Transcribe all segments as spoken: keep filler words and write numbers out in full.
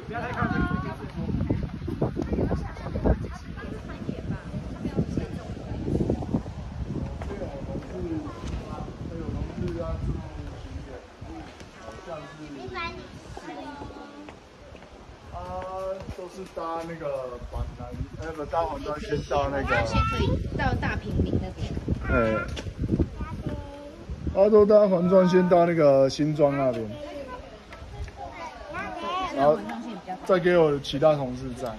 不要太靠近。 都是搭那个板南，那个搭环状线到那个， 先可以到大平林那边。 哎，他都搭环状线到那个新庄那边，然后再给我其他同事载。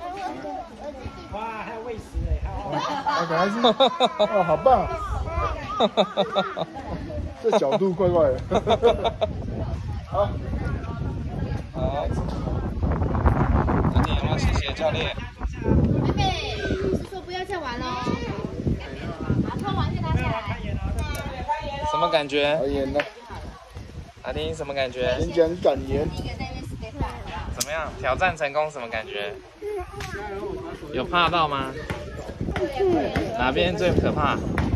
哇，还有喂食哎， 啊，本来是，哦，好棒，这角度怪怪的，好， 好。 谢谢教练。 妹妹，是说不要再玩喽。好，拖完就拿下来。 什么感觉？ 好演呢。 阿丁什么感觉？ 演讲感言。 怎么样？挑战成功什么感觉？有怕到吗？哪边最可怕？